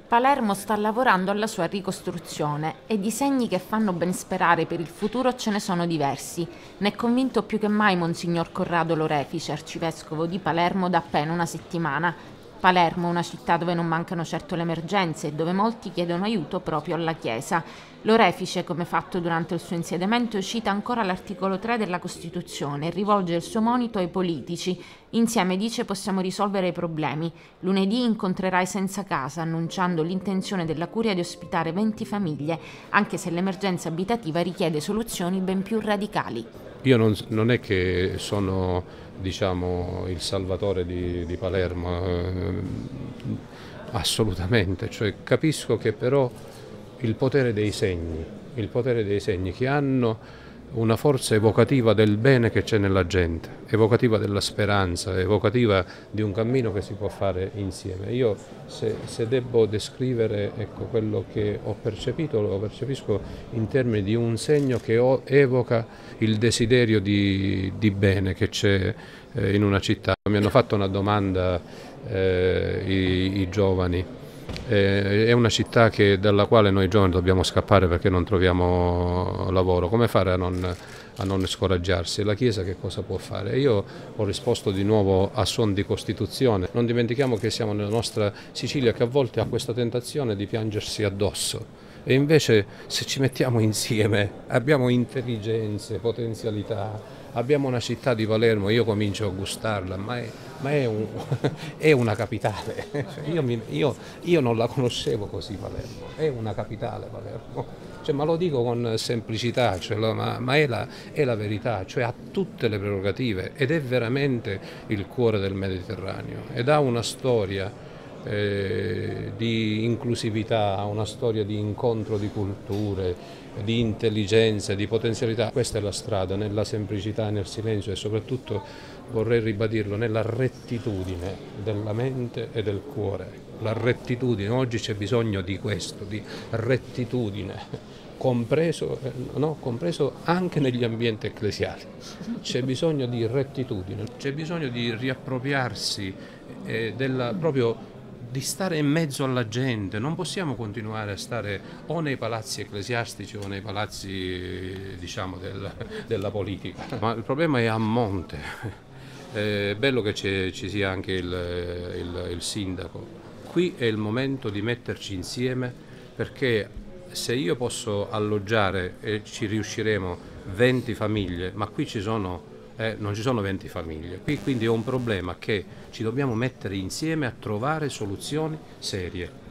Palermo sta lavorando alla sua ricostruzione e di segni che fanno ben sperare per il futuro ce ne sono diversi. Ne è convinto più che mai Monsignor Corrado Lorefice, arcivescovo di Palermo da appena una settimana. Palermo, una città dove non mancano certo le emergenze e dove molti chiedono aiuto proprio alla Chiesa. Lorefice, come fatto durante il suo insediamento, cita ancora l'articolo 3 della Costituzione e rivolge il suo monito ai politici. Insieme, dice, possiamo risolvere i problemi. Lunedì incontrerai senza casa, annunciando l'intenzione della Curia di ospitare 20 famiglie, anche se l'emergenza abitativa richiede soluzioni ben più radicali. Io non è che sono, diciamo, il salvatore di Palermo, assolutamente, cioè, capisco che però il potere dei segni che hanno una forza evocativa del bene che c'è nella gente, evocativa della speranza, evocativa di un cammino che si può fare insieme. Io se devo descrivere, ecco, quello che ho percepito, lo percepisco in termini di un segno che evoca il desiderio di bene che c'è in una città. Mi hanno fatto una domanda i giovani. È una città dalla quale noi giovani dobbiamo scappare perché non troviamo lavoro. Come fare a non scoraggiarsi? La Chiesa che cosa può fare? Io ho risposto di nuovo a suon di Costituzione. Non dimentichiamo che siamo nella nostra Sicilia che a volte ha questa tentazione di piangersi addosso. E invece se ci mettiamo insieme abbiamo intelligenze, potenzialità, abbiamo una città di Palermo, io comincio a gustarla, è una capitale. Io non la conoscevo così Palermo, è una capitale Palermo. Cioè, ma lo dico con semplicità, cioè, ma è la verità, cioè ha tutte le prerogative ed è veramente il cuore del Mediterraneo ed ha una storia di inclusività, una storia di incontro di culture, di intelligenza, di potenzialità. Questa è la strada, nella semplicità, nel silenzio e soprattutto, vorrei ribadirlo, nella rettitudine della mente e del cuore. La rettitudine, oggi c'è bisogno di questo, di rettitudine. Compreso anche negli ambienti ecclesiali. C'è bisogno di rettitudine, c'è bisogno di riappropriarsi proprio di stare in mezzo alla gente. Non possiamo continuare a stare o nei palazzi ecclesiastici o nei palazzi, diciamo, della politica. Ma il problema è a monte. È bello che ci sia anche il sindaco. Qui è il momento di metterci insieme, perché se io posso alloggiare e ci riusciremo 20 famiglie, ma qui non ci sono 20 famiglie, qui quindi è un problema che ci dobbiamo mettere insieme a trovare soluzioni serie.